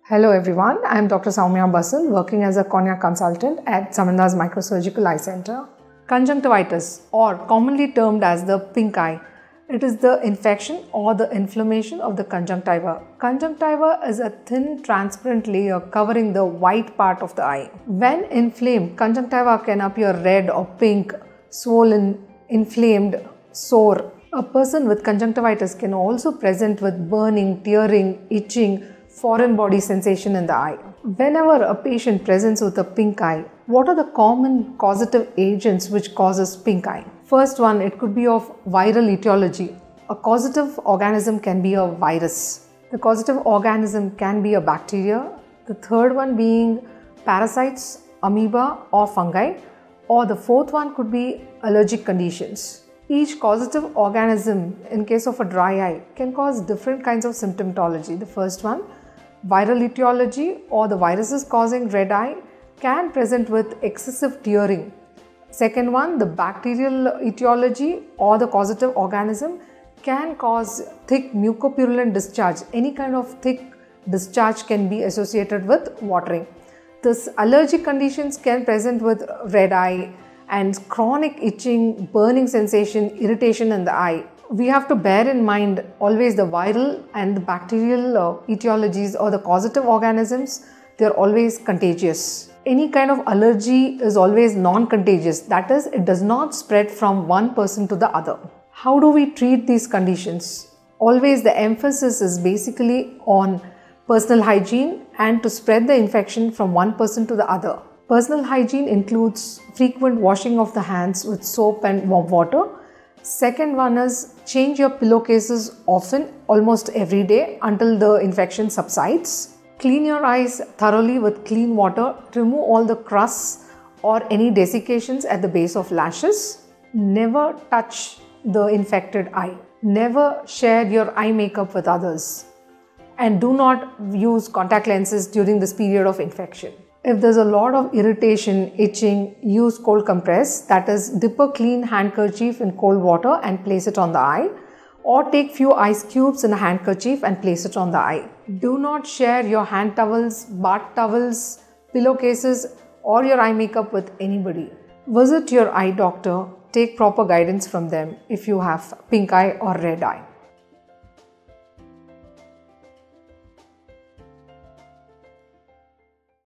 Hello everyone, I am Dr. Soumya Basanth working as a cornea consultant at Zamindar Microsurgical Eye Centre. Conjunctivitis, or commonly termed as the pink eye, it is the infection or the inflammation of the conjunctiva. Conjunctiva is a thin transparent layer covering the white part of the eye. When inflamed, conjunctiva can appear red or pink, swollen, inflamed, sore. A person with conjunctivitis can also present with burning, tearing, itching, foreign body sensation in the eye. Whenever a patient presents with a pink eye, what are the common causative agents which causes pink eye? First one, it could be of viral etiology. A causative organism can be a virus. The causative organism can be a bacteria. The third one being parasites, amoeba or fungi. Or the fourth one could be allergic conditions. Each causative organism in case of a dry eye can cause different kinds of symptomatology. The first one, viral etiology or the viruses causing red eye can present with excessive tearing. Second one, the bacterial etiology or the causative organism can cause thick mucopurulent discharge. Any kind of thick discharge can be associated with watering. This allergic conditions can present with red eye and chronic itching, burning sensation, irritation in the eye. We have to bear in mind always the viral and the bacterial etiologies or the causative organisms, they are always contagious. Any kind of allergy is always non-contagious, that is, it does not spread from one person to the other. How do we treat these conditions? Always the emphasis is basically on personal hygiene and to spread the infection from one person to the other. Personal hygiene includes frequent washing of the hands with soap and warm water. Second one is change your pillowcases often, almost every day until the infection subsides. Clean your eyes thoroughly with clean water. Remove all the crusts or any desiccations at the base of lashes. Never touch the infected eye. Never share your eye makeup with others. And do not use contact lenses during this period of infection. If there's a lot of irritation, itching, use cold compress, that is, dip a clean handkerchief in cold water and place it on the eye, or take few ice cubes in a handkerchief and place it on the eye. Do not share your hand towels, bath towels, pillowcases or your eye makeup with anybody. Visit your eye doctor, take proper guidance from them if you have pink eye or red eye.